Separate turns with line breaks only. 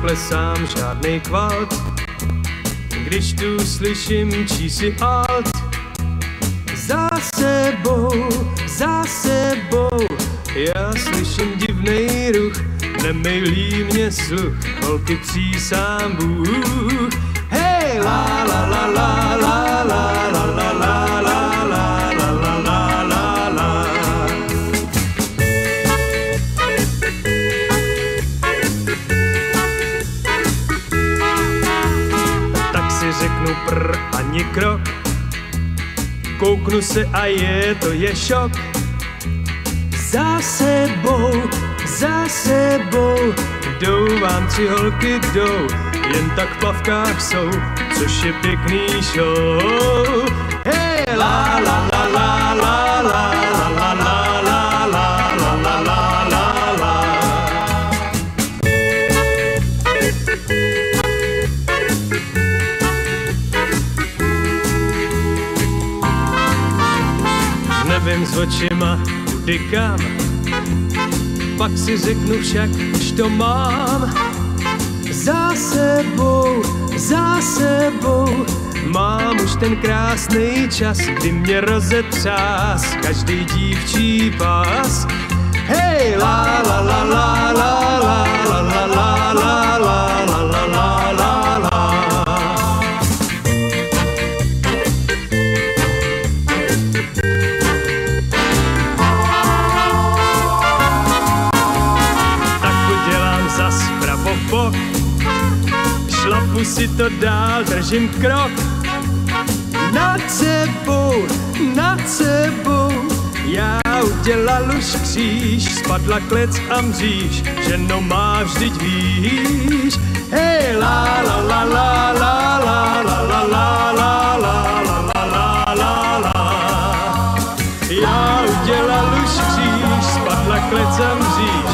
neklesám žádnej kvalt, když tu slyším čísi alt. Za sebou, já slyším divnej ruch, nemejlí mě sluch, holky přísám Bůh. Hej, la la la la la la la la la la la la la la la. Tak si řeknu prr ani krok, kouknu se a je šok. Za sebou, jdou vám tři holky, jdou, jen tak v plavkách jsou, což je pěkný show. Hej, la la la la la la la la la la la la la la. Nevím s očima, kudy kam, pak si řeknu však, už to mám. Za sebou, mám už ten krásný čas, kdy mě rozetřás každý dívčí pás. Hej, la la la la la la la la la la la la la la la. Bok. Šlapu si to dál, držím krok. Nad sebou, já udělal už kříž, spadla klec a mříž, ženou má vždyť víš. Hej, la la la la la la la la la la la la la la la. Já udělal už kříž, spadla klec a mříž,